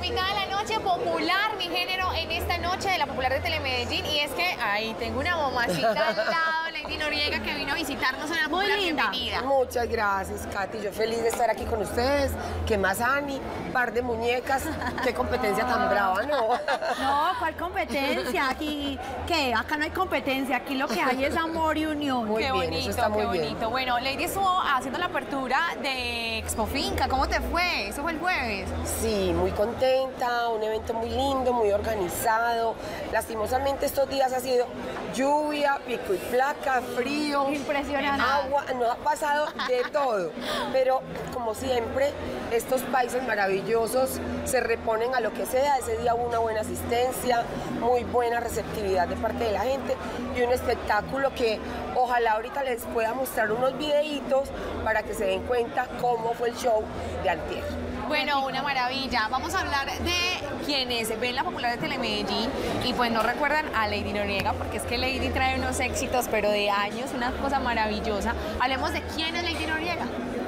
invitada de la noche popular, mi género, en esta noche de la popular de Telemedellín. Y es que ahí tengo una mamacita al lado, Lady Noriega, que vino a visitarnos en la popular. Muy linda. Bienvenida. Muchas gracias, Katy. Yo feliz de estar aquí con ustedes. ¿Qué más, Ani? Par de muñecas. Qué competencia tan brava, ¿no? No, ¿cuál competencia? Aquí, ¿qué? Acá no hay competencia. Aquí lo que hay es amor y unión. Muy Qué bien, bonito, eso está muy qué bien. bonito. Bueno, Lady estuvo haciendo la apertura de Expo Finca. ¿Cómo te fue? Eso fue el jueves. Sí, muy contenta, un evento muy lindo, muy organizado. Lastimosamente estos días ha sido lluvia, pico y placa, frío, Impresionante. agua, nos ha pasado de todo. Pero como siempre, estos países maravillosos se reponen a lo que sea. Ese día hubo una buena asistencia, muy buena receptividad de parte de la gente y un espectáculo que ojalá ahorita les pueda mostrar unos videitos para que se den cuenta cómo fue el show de antier. Bueno, una maravilla. Vamos a hablar de quienes ven la popular de Telemedellín y pues no recuerdan a Lady Noriega, porque es que Lady trae unos éxitos, pero de años, una cosa maravillosa. Hablemos de quién es Lady Noriega.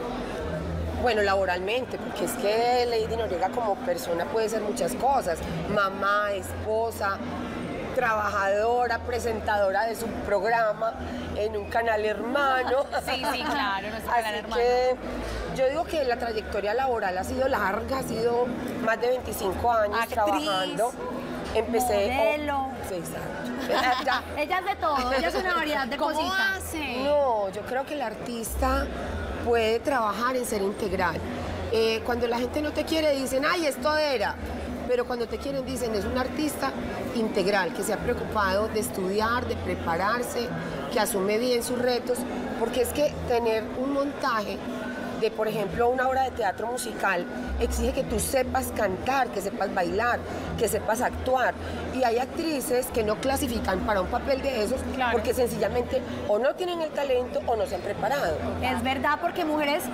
Bueno, laboralmente, porque es que Lady Noriega como persona puede ser muchas cosas. Mamá, esposa, trabajadora, presentadora de su programa en un canal hermano. Sí, claro, nuestro Así canal hermano. que yo digo que la trayectoria laboral ha sido larga, ha sido más de 25 años Actriz, trabajando. Empecé... modelo. Sí, exacto. Ya. Ella es de todo, ella es una variedad de ¿Cómo cositas. hace? No, yo creo que el artista puede trabajar en ser integral. Cuando la gente no te quiere dicen, ay, es todera. Pero cuando te quieren dicen, es un artista integral, que se ha preocupado de estudiar, de prepararse, que asume bien sus retos, porque es que tener un montaje de, por ejemplo, una obra de teatro musical exige que tú sepas cantar, que sepas bailar, que sepas actuar. Y hay actrices que no clasifican para un papel de esos porque sencillamente o no tienen el talento o no se han preparado. Es verdad, porque mujeres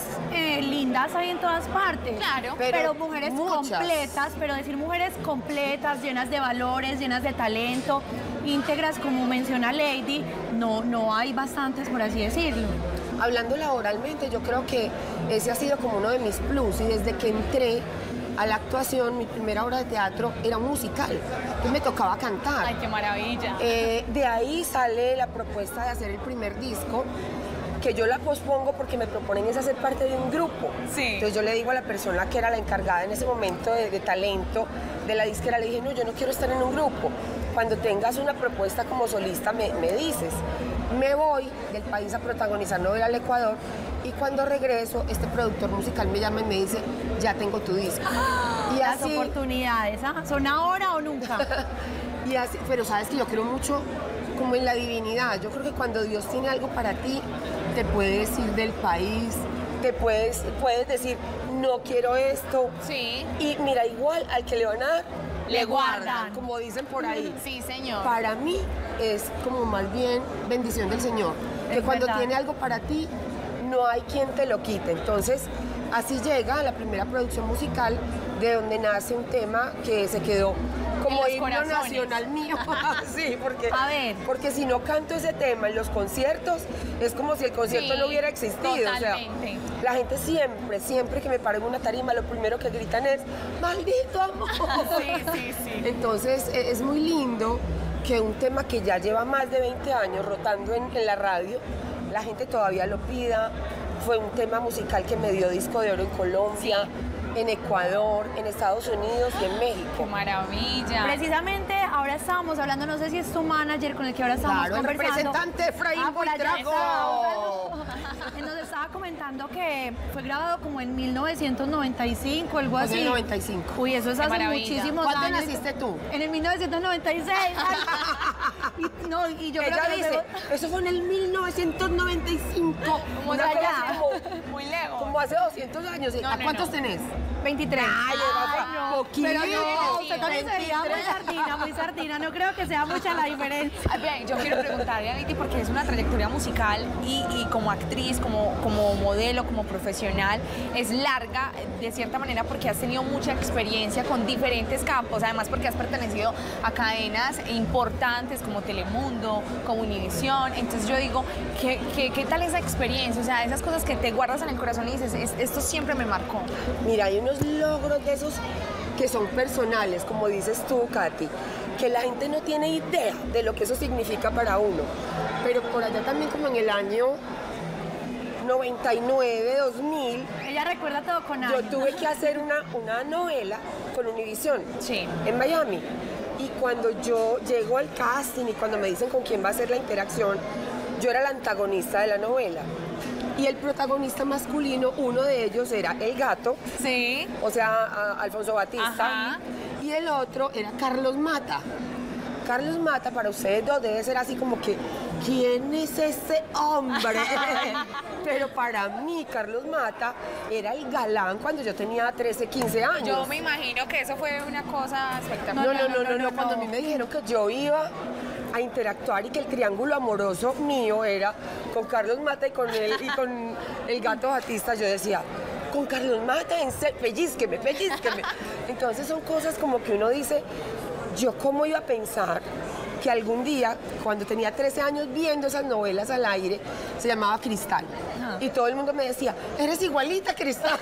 lindas hay en todas partes. Claro. Pero mujeres muchas. completas, pero decir mujeres completas, llenas de valores, llenas de talento, íntegras, como menciona Lady, no hay bastantes, por así decirlo. Hablando laboralmente, yo creo que ese ha sido como uno de mis plus y desde que entré a la actuación, mi primera obra de teatro era un musical, entonces me tocaba cantar. Ay, qué maravilla. De ahí sale la propuesta de hacer el primer disco, que yo la pospongo porque me proponen es hacer parte de un grupo. Sí. Entonces yo le digo a la persona que era la encargada en ese momento de talento de la disquera, le dije, no, yo no quiero estar en un grupo. Cuando tengas una propuesta como solista me dices. Me voy del país a protagonizar novela al Ecuador y cuando regreso, este productor musical me llama y me dice, ya tengo tu disco. Y Las así, oportunidades, ¿ah? ¿Son ahora o nunca? y así, pero sabes que yo creo mucho como en la divinidad. Yo creo que cuando Dios tiene algo para ti, te puedes ir del país, puedes decir, no quiero esto. Sí. Y mira, igual al que le van a dar, Le guardan. como dicen por ahí. Sí, señor. Para mí es como más bien bendición del Señor, que Es cuando verdad. tiene algo para ti, no hay quien te lo quite. Entonces, así llega la primera producción musical de donde nace un tema que se quedó como los himno corazones. nacional mío. Sí, A ver. porque si no canto ese tema en los conciertos, es como si el concierto Sí, no hubiera existido. totalmente. O sea, la gente siempre que me paro en una tarima, lo primero que gritan es, ¡maldito amor! Sí. Entonces, es muy lindo que un tema que ya lleva más de 20 años rotando en la radio, la gente todavía lo pida. Fue un tema musical que me dio disco de oro en Colombia, en Ecuador, en Estados Unidos y en Qué México. maravilla. Precisamente ahora estábamos hablando, no sé si es tu manager con el que ahora estamos Claro, el conversando. representante Efraín por allá Buitrago. está. Nos estaba comentando que fue grabado como en 1995, algo Fue en así. el 95. Uy, eso es Qué hace maravilla. muchísimos ¿Cuándo años. naciste tú? En el 1996. y yo creo Ella que dice, eso fue en el 1995. Como Una allá. cosa así Muy lejos. como hace 200 años. No, ¿A no, cuántos no. tenés? 23. Ay, no. poquito. Pero no, usted también se veía 23. muy sardina. No creo que sea mucha la diferencia. Ah, bien, yo quiero preguntarle a Lady porque es una trayectoria musical y como actriz, como modelo, como profesional, es larga de cierta manera porque has tenido mucha experiencia con diferentes campos, además porque has pertenecido a cadenas importantes como Telemundo, como Univisión. Entonces yo digo, ¿qué tal esa experiencia? O sea, esas cosas que te guardas en el corazón y dices, esto siempre me marcó. Mira, hay unos logros de esos que son personales, como dices tú, Katy, que la gente no tiene idea de lo que eso significa para uno. Pero por allá también como en el año 99, 2000, Ella recuerda todo con yo años. tuve que hacer una novela con Univision Sí. en Miami. Y cuando yo llego al casting y cuando me dicen con quién va a ser la interacción, yo era la antagonista de la novela. Y el protagonista masculino, uno de ellos era el gato, Sí. o sea, Alfonso Batista. Ajá. Y el otro era Carlos Mata. Carlos Mata, para ustedes dos debe ser así como que, ¿quién es este hombre? Pero para mí, Carlos Mata era el galán cuando yo tenía 13, 15 años. Yo me imagino que eso fue una cosa espectacular. No. Cuando a mí me dijeron que yo iba a interactuar y que el triángulo amoroso mío era con Carlos Mata y con el gato Batista, yo decía, con Carlos Mata, pellizqueme. Entonces son cosas como que uno dice, yo cómo iba a pensar que algún día, cuando tenía 13 años viendo esas novelas al aire, se llamaba Cristal. Y todo el mundo me decía, eres igualita, Cristal.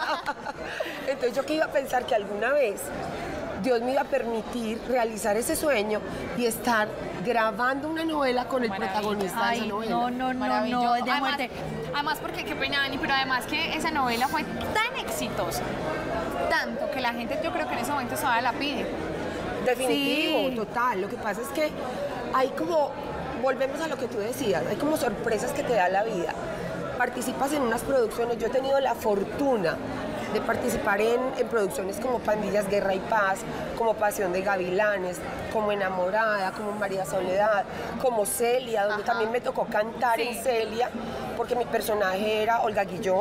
Entonces yo que iba a pensar que alguna vez Dios me iba a permitir realizar ese sueño y estar grabando una novela con el Maravilla. protagonista de esa Ay, novela. no, Maravilloso. es de muerte. Además, porque qué pena, Dani, pero además que esa novela fue tan exitosa, tanto que la gente yo creo que en ese momento todavía la pide. Definitivo, Sí. total. Lo que pasa es que hay como, volvemos a lo que tú decías, hay como sorpresas que te da la vida. Participas en unas producciones, yo he tenido la fortuna de participar en producciones como Pandillas, Guerra y Paz, como Pasión de Gavilanes, como Enamorada, como María Soledad, como Celia, donde Ajá. también me tocó cantar Sí. en Celia, porque mi personaje era Olga Guillón.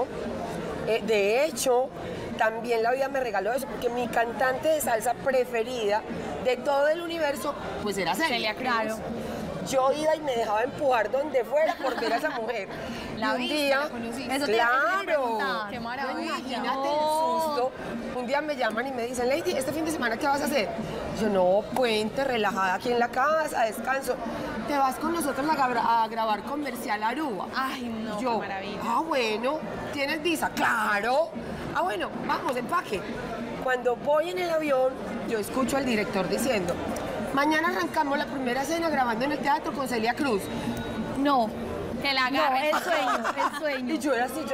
De hecho, también la vida me regaló eso, porque mi cantante de salsa preferida de todo el universo, pues era Celia. Celia Cruz. Claro. Yo iba y me dejaba empujar donde fuera por ver a esa mujer. ¿La Y un viste? día, ¿La conociste? Eso te iba a claro, preguntar. Qué maravilla. No, imagínate No. el susto. Un día me llaman y me dicen, Lady, ¿este fin de semana qué vas a hacer? Yo, no, puente, relajada aquí en la casa, descanso. Te vas con nosotros a grabar comercial a Aruba. Ay, no, Yo, qué maravilla. bueno, ¿tienes visa? Claro. Bueno, vamos, empaque. Cuando voy en el avión, yo escucho al director diciendo, mañana arrancamos la primera escena grabando en el teatro con Celia Cruz. No, Que la no, agarren. el sueño. Y yo era así,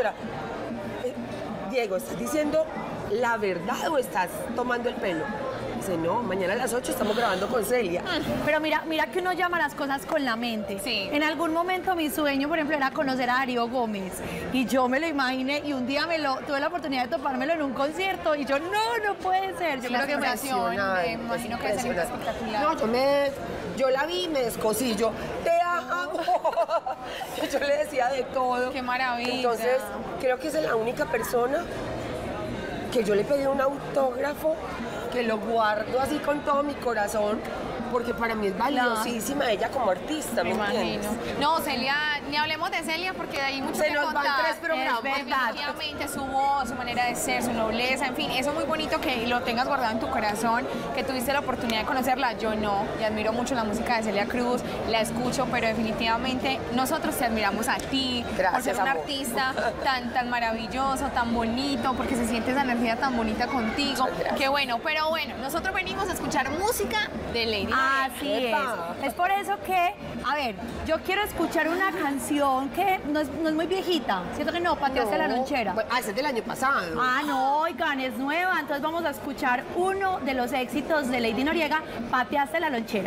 Diego, ¿estás diciendo la verdad o estás tomando el pelo? Dice, no, mañana a las 8 estamos grabando con Celia. Pero mira que uno llama las cosas con la mente. Sí. En algún momento mi sueño, por ejemplo, era conocer a Darío Gómez. Y yo me lo imaginé y un día tuve la oportunidad de topármelo en un concierto y yo, no puede ser. Yo Sí, creo que me impresionante. Me imagino que debe ser espectacular. No, yo la vi y me descosí, yo, te amo. Yo le decía de todo. Qué maravilla. Entonces, creo que es la única persona que yo le pedí un autógrafo, que lo guardo así con todo mi corazón, porque para mí es valiosísima ella como artista, Me ¿me imagino. entiendes? No, Celia, ni hablemos de Celia porque de ahí mucho Se que nos van contar. 3 programas. Es verdad. Definitivamente su voz, su manera de ser, su nobleza, en fin, eso es muy bonito que lo tengas guardado en tu corazón, que tuviste la oportunidad de conocerla. Yo no, y admiro mucho la música de Celia Cruz, la escucho, pero definitivamente nosotros te admiramos a ti por Gracias, ser un amor. artista tan maravilloso, tan bonito, porque se siente esa energía tan bonita contigo. Muchas gracias. Qué bueno, pero bueno, nosotros venimos a escuchar música de Lady Gaga. Así es. Epa. Es por eso que, a ver, yo quiero escuchar una canción que no es muy viejita. Siento que no, pateaste la lonchera. Bueno, ese es del año pasado. Ah, no, oigan, es nueva. Entonces vamos a escuchar uno de los éxitos de Lady Noriega, Pateaste la lonchera.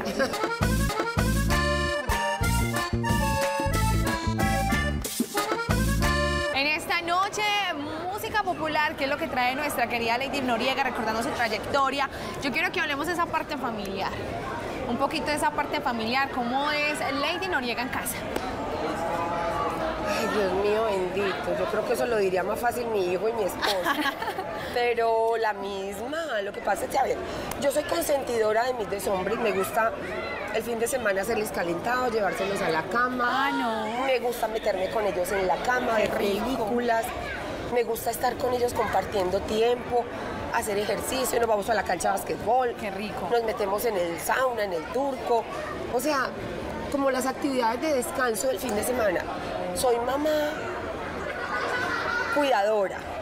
En esta noche, música popular, que es lo que trae nuestra querida Lady Noriega, recordando su trayectoria. Yo quiero que hablemos de esa parte familiar. Un poquito de esa parte familiar, cómo es Lady Noriega en casa. Ay, Dios mío bendito. Yo creo que eso lo diría más fácil mi hijo y mi esposo. Pero la misma. Lo que pasa es que, a ver, yo soy consentidora de mis deshombres. Me gusta el fin de semana hacerles calentados, llevárselos a la cama. Ah, no. Me gusta meterme con ellos en la cama, ver películas. Me gusta estar con ellos compartiendo tiempo, hacer ejercicio. Nos vamos a la cancha de básquetbol. Qué rico. Nos metemos en el sauna, en el turco. O sea, como las actividades de descanso del fin de semana. Soy mamá cuidadora.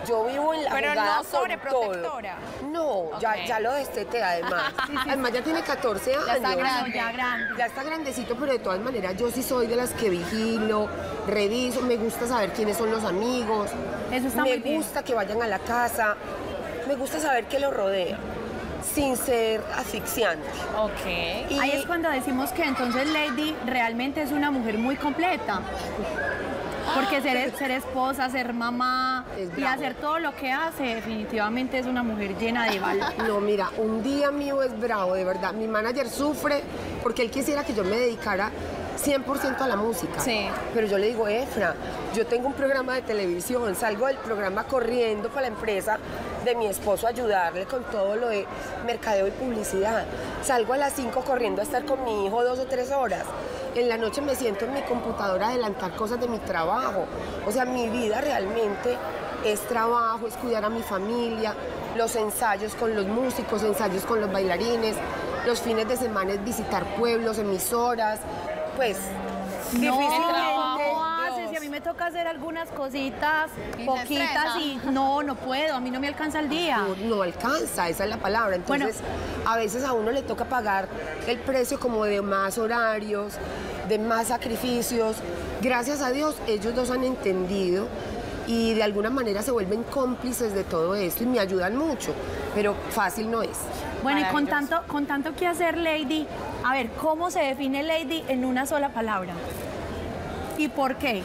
Yo vivo en la Pero jugada no sobreprotectora. con todo. No, ya lo desteté además. Además ya tiene 14 años. Ya está grande. Ya grande. Ya está grandecito, pero de todas maneras yo sí soy de las que vigilo, reviso, me gusta saber quiénes son los amigos. Eso está me muy bien. gusta que vayan a la casa, me gusta saber qué los rodea, sin ser asfixiante. Ok. Y Ahí es cuando decimos que entonces Lady realmente es una mujer muy completa. Porque ser esposa, ser mamá Es y bravo. hacer todo lo que hace, definitivamente es una mujer llena de valor. No, mira, un día mío es bravo, de verdad. Mi manager sufre porque él quisiera que yo me dedicara 100% a la música. Sí. Pero yo le digo, Efra, yo tengo un programa de televisión, salgo del programa corriendo para la empresa de mi esposo a ayudarle con todo lo de mercadeo y publicidad. Salgo a las 5 corriendo a estar con mi hijo 2 o 3 horas. En la noche me siento en mi computadora a adelantar cosas de mi trabajo. O sea, mi vida realmente es trabajo, es cuidar a mi familia, los ensayos con los músicos, ensayos con los bailarines, los fines de semana es visitar pueblos, emisoras, pues No, difícilmente. ¿cómo haces? Si a mí me toca hacer algunas cositas, Y se poquitas, estresa. y no puedo, a mí no me alcanza el día. No alcanza, esa es la palabra. Entonces, a veces a uno le toca pagar el precio como de más horarios, de más sacrificios. Gracias a Dios, ellos dos han entendido y de alguna manera se vuelven cómplices de todo esto y me ayudan mucho, pero fácil no es. Bueno, y Maravilloso. con tanto que hacer, Lady, a ver, ¿cómo se define Lady en una sola palabra? ¿Y por qué?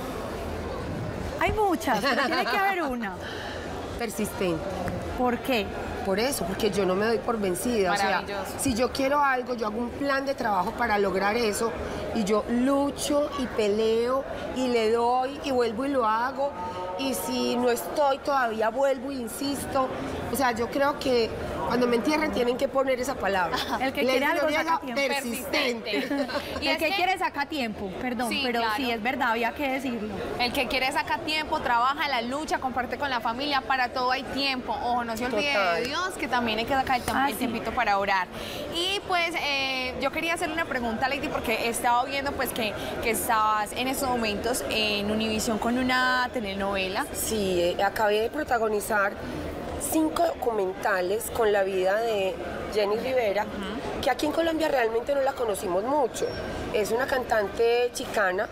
Hay muchas, pero tiene que haber una. Persistente. ¿Por qué? Por eso, porque yo no me doy por vencida. O sea, Maravilloso. si yo quiero algo, yo hago un plan de trabajo para lograr eso y yo lucho y peleo y le doy y vuelvo y lo hago. Y si no estoy todavía, vuelvo e insisto. O sea, yo creo que cuando me entierren tienen que poner esa palabra. El que Lady quiere algo Noriega, saca tiempo. persistente. Y El es que que quiere saca tiempo, perdón, Sí, pero claro. sí, es verdad, había que decirlo. el que quiere saca tiempo, trabaja, la lucha, comparte con la familia, para todo hay tiempo. Ojo, no se olvide Total. de Dios, que también hay que sacar el Sí. tiempito para orar. Y pues yo quería hacerle una pregunta, Lady, porque he estado viendo pues que estabas en estos momentos en Univisión con una telenovela. Sí, acabé de protagonizar 5 documentales con la vida de Jenny Rivera, que aquí en Colombia realmente no la conocimos mucho. Es una cantante chicana,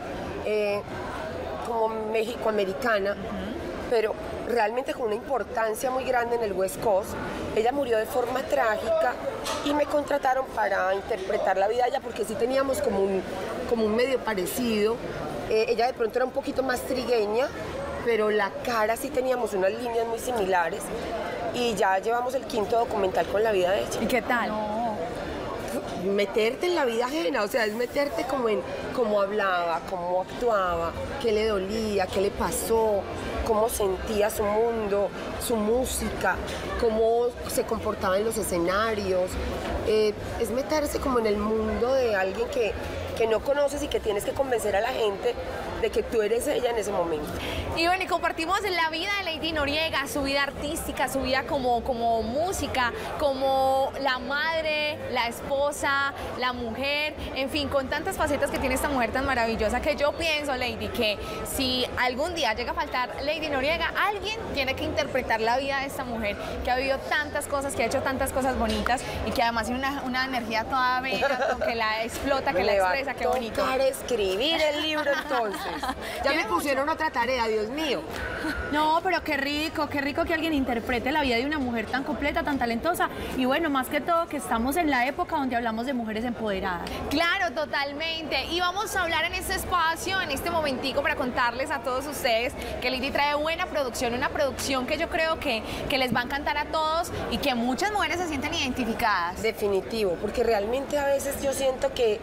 como mexicoamericana, pero realmente con una importancia muy grande en el West Coast. Ella murió de forma trágica y me contrataron para interpretar la vida de ella porque sí teníamos como un medio parecido. Ella de pronto era un poquito más trigueña, pero la cara sí teníamos unas líneas muy similares y ya llevamos el 5.º documental con la vida de ella. ¿Y qué tal? Meterte en la vida ajena, o sea, es meterte como en cómo hablaba, cómo actuaba, qué le dolía, qué le pasó, cómo sentía su mundo, su música, cómo se comportaba en los escenarios. Es meterse como en el mundo de alguien que no conoces y que tienes que convencer a la gente de que tú eres ella en ese momento. Y bueno, y compartimos la vida de Lady Noriega, su vida artística, su vida como música, como la madre, la esposa, la mujer, en fin, con tantas facetas que tiene esta mujer tan maravillosa, que yo pienso, Lady, que si algún día llega a faltar Lady Noriega, alguien tiene que interpretar la vida de esta mujer, que ha vivido tantas cosas, que ha hecho tantas cosas bonitas y que además tiene una energía toda bella, que la explota, que la Me va expresa, qué bonito. tocar escribir el libro entonces. Ya me pusieron otra tarea, Dios mío. No, pero qué rico que alguien interprete la vida de una mujer tan completa, tan talentosa. Y bueno, más que todo que estamos en la época donde hablamos de mujeres empoderadas. Claro, totalmente. Y vamos a hablar en este espacio, en este momentico, para contarles a todos ustedes que Lady trae buena producción, una producción que yo creo que les va a encantar a todos y que muchas mujeres se sienten identificadas. Definitivo, porque realmente a veces yo siento que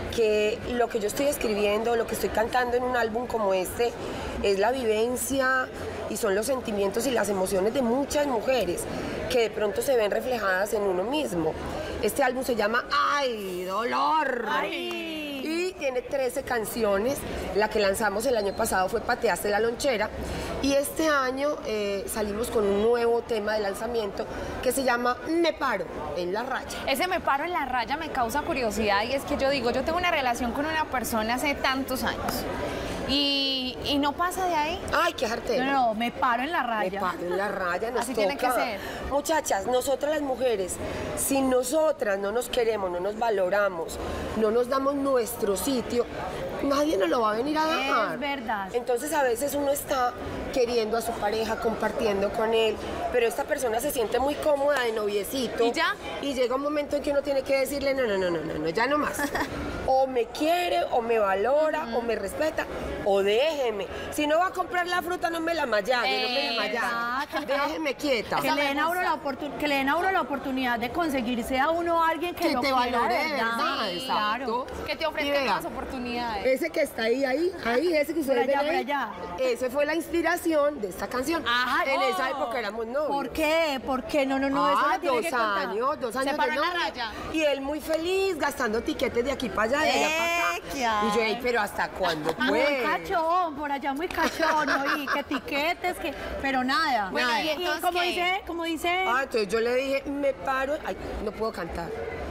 lo que yo estoy escribiendo, lo que estoy cantando en un álbum como este, es la vivencia y son los sentimientos y las emociones de muchas mujeres que de pronto se ven reflejadas en uno mismo. Este álbum se llama ¡Ay, dolor! ¡Ay! Y tiene 13 canciones. La que lanzamos el año pasado fue Pateaste la lonchera. Y este año salimos con un nuevo tema de lanzamiento que se llama Me paro en la raya. Ese me paro en la raya me causa curiosidad y es que yo digo, yo tengo una relación con una persona hace tantos años y ¿Y no pasa de ahí? Ay, qué jartera. No, me paro en la Me raya. paro en la raya, nos Así toca. tiene que ser. Muchachas, nosotras las mujeres, si nosotras no nos queremos, no nos valoramos, no nos damos nuestro sitio, nadie nos lo va a venir a dar. Es verdad. Entonces a veces uno está queriendo a su pareja, compartiendo con él, pero esta persona se siente muy cómoda de noviecito. ¿Y ya? Y llega un momento en que uno tiene que decirle, no, ya no más. O me quiere, o me valora, o me respeta, o déjeme. Si no va a comprar la fruta, no me la mallague, no me la mallague. Déjeme quieta. Que le den a uno la oportunidad de conseguirse a uno alguien que Que lo te quiera valore de verdad. verdad, Sí, exacto. claro. Que te Y ofrezcan vea, nuevas oportunidades. Ese que está ahí, ese que ustedes ven allá, por ahí, allá. ese fue la inspiración de esta canción. Ajá. En esa Oh. época éramos novios. ¿Por qué? ¿Por qué? No, eso Ah, lo tiene que contar. 2 años Se paró de en la novia. raya. Y él muy feliz, gastando tiquetes de aquí para allá, de allá para ¿Qué acá. hay? Y yo, "Ey, pero ¿hasta cuándo, Muy pues?" cachón, por allá muy cachón, ¿no? Y que tiquetes, pero nada. Bueno, Nada. ¿y entonces como qué? dice, Ah, entonces yo le dije, me paro. Ay, no puedo cantar.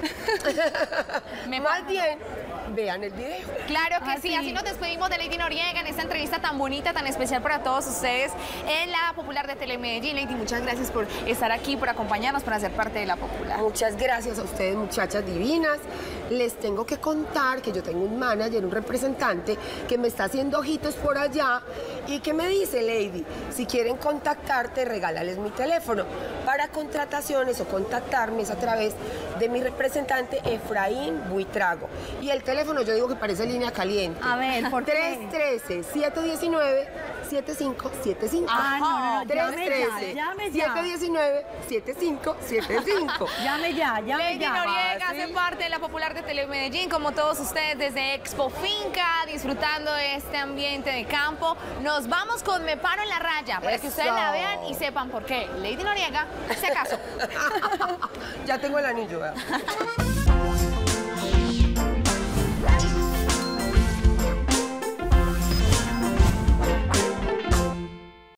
Más bien, vean el video. Claro que Ah, sí, sí. así nos despedimos de Lady Noriega en esta entrevista tan bonita, tan especial para todos ustedes en la Popular de Telemedellín. Lady, muchas gracias por estar aquí, por acompañarnos, por hacer parte de la Popular. Muchas gracias a ustedes, muchachas divinas. Les tengo que contar que yo tengo un manager, un representante que me está haciendo ojitos por allá y que me dice, Lady, si quieren contactarte, regálales mi teléfono. Para contrataciones o contactarme es a través de mi representante Efraín Buitrago. Y el teléfono yo digo que parece línea caliente. A ver, ¿por qué? 313-719-7575. Ah, no, llame ya, 719-7575. llame ya. Lady Noriega Ah, ¿sí? hace parte de la Popular de Telemedellín, como todos ustedes desde Expo Finca, disfrutando de este ambiente de campo. Nos vamos con Me Paro en la Raya, para que ustedes la Eso. vean y sepan por qué Lady Noriega se casó. Ya tengo el anillo, ¿verdad?